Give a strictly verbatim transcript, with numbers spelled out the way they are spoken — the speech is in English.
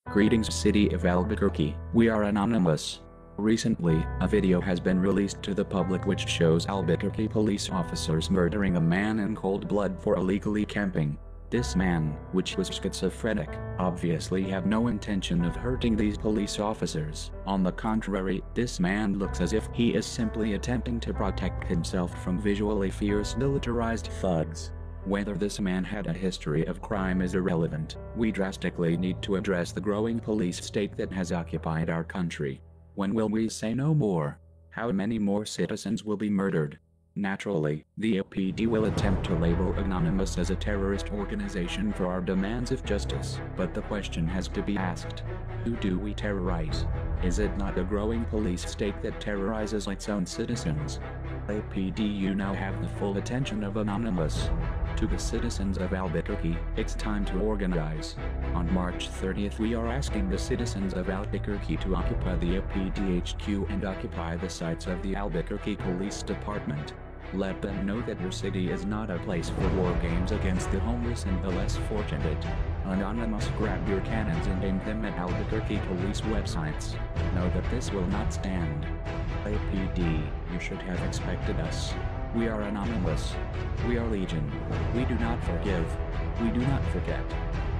Greetings, City of Albuquerque. We are anonymous. Recently, a video has been released to the public which shows Albuquerque police officers murdering a man in cold blood for illegally camping. This man, which was schizophrenic, obviously had no intention of hurting these police officers. On the contrary, this man looks as if he is simply attempting to protect himself from visually fierce militarized thugs. Whether this man had a history of crime is irrelevant. We drastically need to address the growing police state that has occupied our country. When will we say no more? How many more citizens will be murdered? Naturally, the A P D will attempt to label Anonymous as a terrorist organization for our demands of justice. But the question has to be asked: who do we terrorize? Is it not a growing police state that terrorizes its own citizens? A P D, you now have the full attention of Anonymous. To the citizens of Albuquerque, it's time to organize. On March thirtieth, we are asking the citizens of Albuquerque to occupy the A P D H Q and occupy the sites of the Albuquerque Police Department. Let them know that your city is not a place for war games against the homeless and the less fortunate. Anonymous, grab your cannons and aim them at Albuquerque police websites. Know that this will not stand. A P D, you should have expected us. We are Anonymous. We are Legion. We do not forgive. We do not forget.